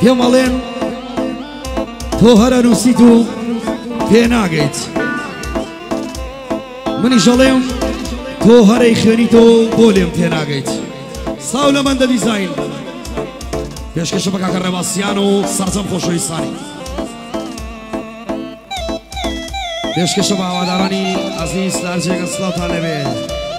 پێمەڵێن تۆ هەرە نووسیت و پێ ناگەیت منیش ئەڵێم تۆ هەرەی خوێنیتەوە بۆ لێم پێ ناگەیت ساو لە مەندە دیزاین پێشکەشە بە کاکە ڕێباسیان و سەرجەم خۆشەویستانی پێشکەشە بە هاوادارانی عەزیز لە هەرجێگە سڵاوتان لەبێت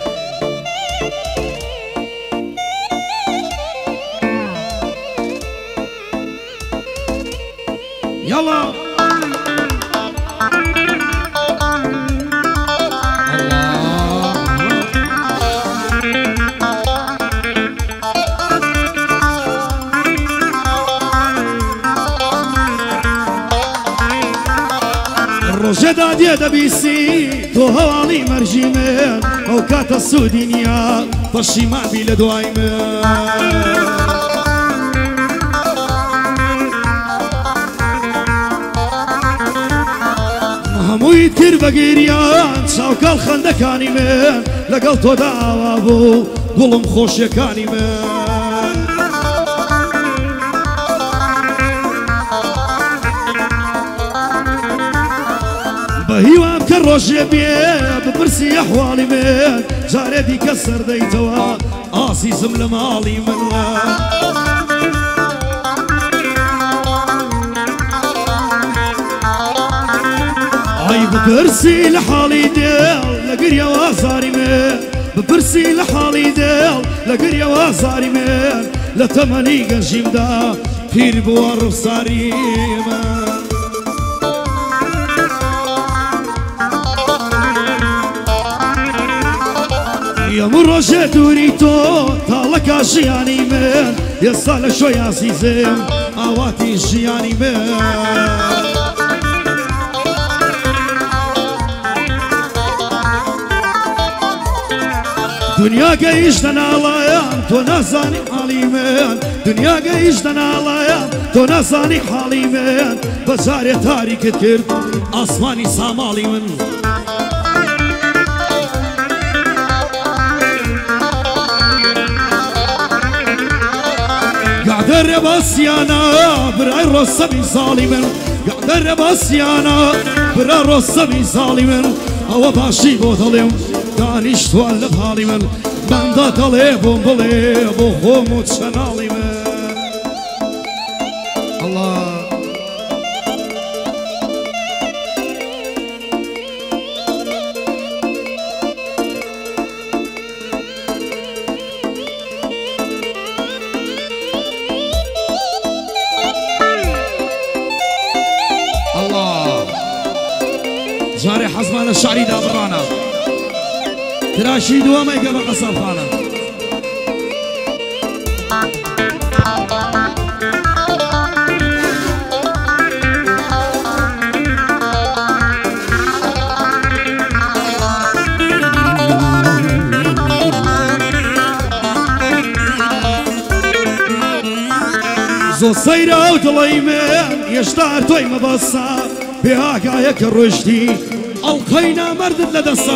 يلا الرجا دادي دبيسي تو هوالي مرجيمين او كاتا السودينيا فشي ما بي لدوايمين هەمووی کرد بە گیریان چاوکەڵ خەندەکانی من لەگەڵ تۆ داوا بوو گوڵم خۆشیەکانی من بە هیوام کە ڕۆژێ بێ بپرسی ئەحواڵی من جارێ دیکە سەردەیتەوە ئازیزم لە ماڵی من بپرسی لە حاڵی دێڵ لە گریەوە زاری من بپرسی لە حاڵی دێڵ لە گریەوە زاری من لە تەمەنی گەنجیمدا پیر بووە ڕووساری من هەموو ڕۆژێ دووری تۆ تاڵەکە ژیانی من ئێستا لە شۆی عەزیزم ئاواتی ژیانی من دنیا گەیشتە ناڵایان تۆ نازانی حاڵی من دنیا گەیشتە ناڵایان تۆ نازانی حاڵی من بەجارێ تاریکت کرد ئاسمانی ساماڵی من گەعدە ڕێباسیانە برای ڕۆستەمی ساڵی من گەعدە ڕێباسیانە برا ڕۆستەمی ساڵی من ئەوە باشی بۆ دەڵێم دانیشتوان لە پاڵی من بەندا دەڵێ بۆم بڵێ بۆ خۆم و چەناڵی من الله الله جارێ حەزمانە شعری دابڕانە تراشی دووەمەیکە بە قەسەبخانە زۆر سەیرە و دڵی من هێشتا تۆی مەبەسە بێ ئاگایە کە ڕۆشتی ئەڵقەی نامەردت لەدەسە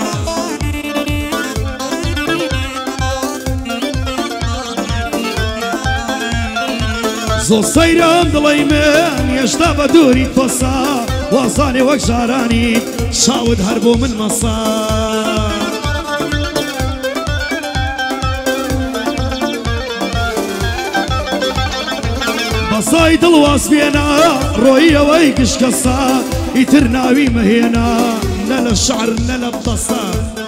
زۆر سەیرم دڵی من هێشتا بە دووری تۆسا وازانێ وەک ژارانی چاوت هەر بۆ من مەسا بەسای دڵواز بێنە ڕۆیەوەی گشکەسا ئیتر ناوی مەهێنا نە لە شعر نە لە بەسە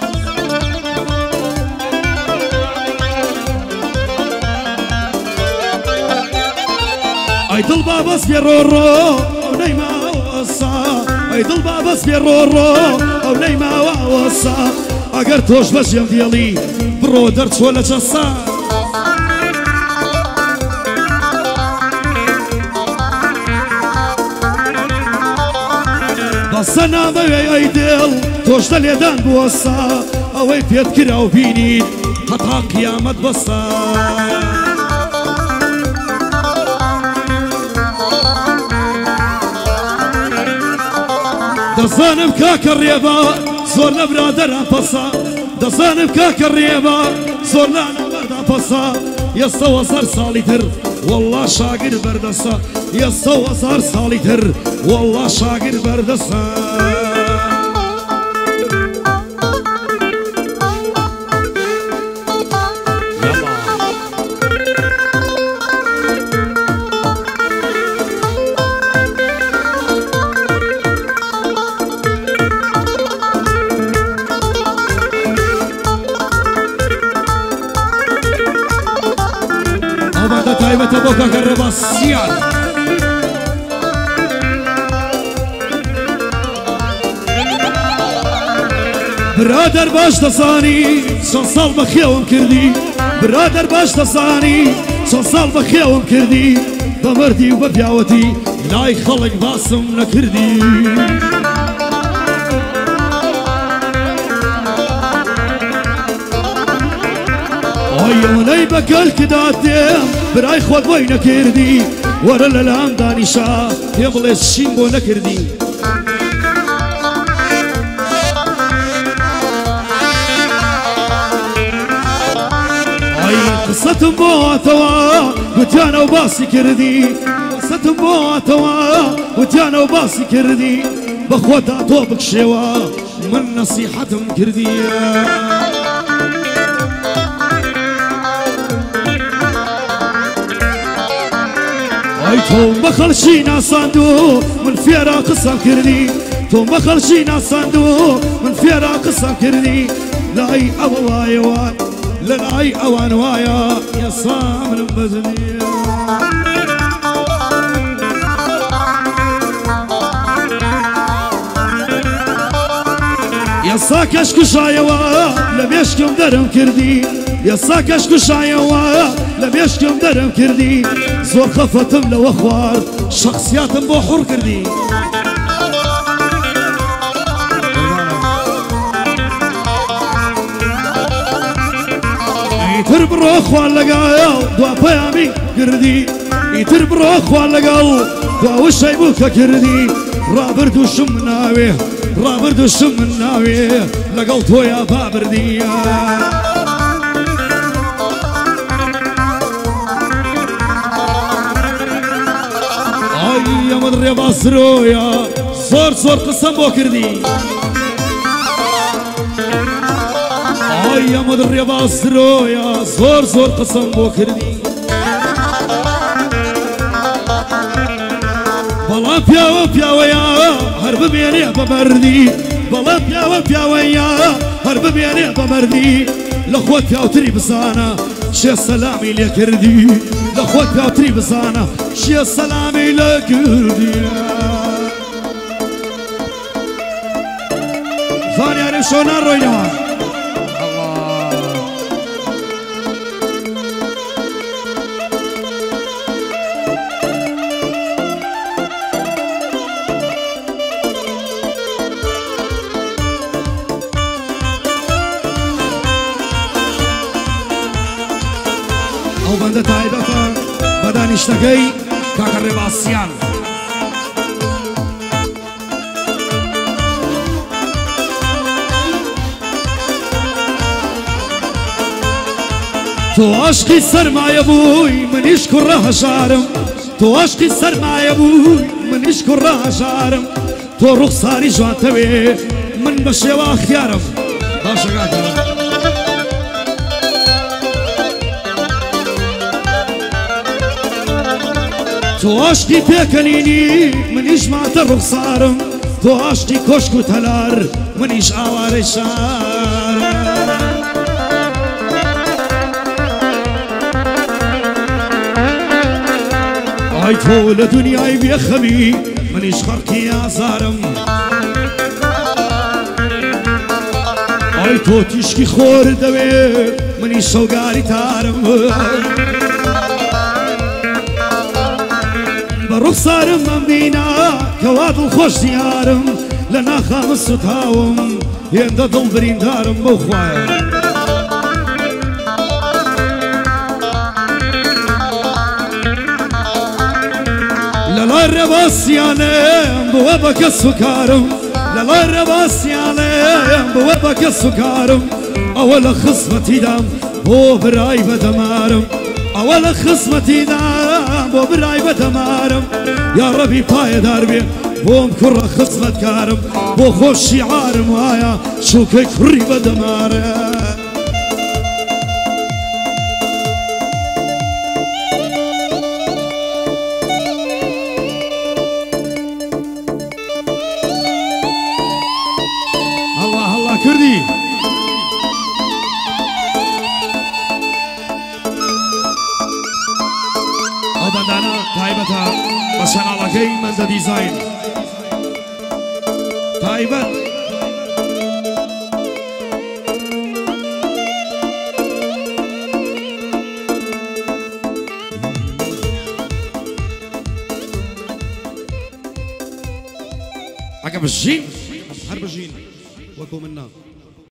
ئەی دڵ بابەس بێ ڕۆڕۆ ئەو نەیماوەسا ئەی دڵ بابەس بێ ڕۆڕۆ ئەو نەیماوەسا ئەگەر تۆش بەژێم دێڵی بڕۆ دەرچۆ لە جەسا بەسە نامەوێ ئەی دڵ تۆش لە لێدان بوەسا ئەوەی پێت کرا و بینیت هەتا قیامەت بەسا دەزانم کاکە ڕێبا زۆر لە برادەران پەسا دەزانم کاکە ڕێبا زۆر لە نەوەردا پەسا ئێستا وەزار ساڵی تر والله شاقر بردسا يسا وزار صالي تر والله شاقر بردسا تايبة بوكا كرباسيان برادر باش تصاني شون صال بخيوم كردي برادر باش تصاني شون صال بخيوم كردي بمردي وببياوتي لاي خلق باسم نكردي يوني بكل كداتي براي خود بوي نكردي ورا للام دانيشا يبلش شيمبو نكردي قصة بواتوا وتيانا وباسي كردي قصة بواتوا وتيانا وباسي كردي بخوتا توبك شوا من نصيحتهم كردي تو بخلشينا صندوق من فيرا قصة كردي تو بخلشينا صندوق من فيرا قصة كردي لاي أواي واي لاي أوان وايا يا صامر بزني يا ساكش كشايوا لبيشكم درم كردي يا ساكش كشايوا لبيشكم درم كردي زور خفتم لو اخوار شخصياتم بو حر كردي يتر برو اخوان لقايا دوا بيامي كردي يتر برو اخوان لقايا دوا وشي بوكا كردي رابردو شمناوي رابردو شمناوي لقلتو يا بابردي يا مدري باسرويا صور صور قسم بو كردي يا مدري باسرويا صور صور قسم بو كردي بلا بياو بياويا هرب بيني بمردي بلا بياو بياويا هرب بيني بمردي لخوت يا تري بسانا شي سلامي لكردي لخوت يا تري بسانا شي سلامي لكردي زاني عارف شلون الروينا او بنده تايبتا بدان اشتكي كاكا رباسيان تو عشقي سرمايا بوي من يشكر راها شارم تو عشقي سرمايا بوي من يشكر راها شارم تو رخصاري جوان توي من بشيوا اختيارم باشا قاعدة تو عشقي بيكليني منيش معت الرخصارم تو عشقي كشكو تلار منيش عواري شار اي تو لدنياي بيخمي منيش خرقي يا زارم اي تو تشكي خور دوي منيش شوقاري تارم برخصار من بينا كواد الخوش ديارم لنا خامس وتاوم يندا ضلبرين دارم بوخوايا للا الرباسيانم بوابك السكارم للا الرباسيانم بوابك السكارم أول خصمتي دام هو براي بدمارم أول خصمتي دام بو براي بدمارم يا ربي بايدار بي بوم كرة خصمت كارم بو خوش شعارم هايا شوكي كري بدمارم الله الله كردي بندانا تایبەتە بە شەناڵەکەی مەندە دیزاین تایبەت ئەگە بژین هەر بژین وەکو منە